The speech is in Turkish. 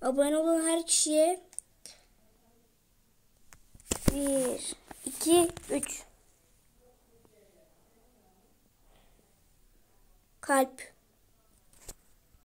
Abone olan her kişiye 1, 2, 3 kalp.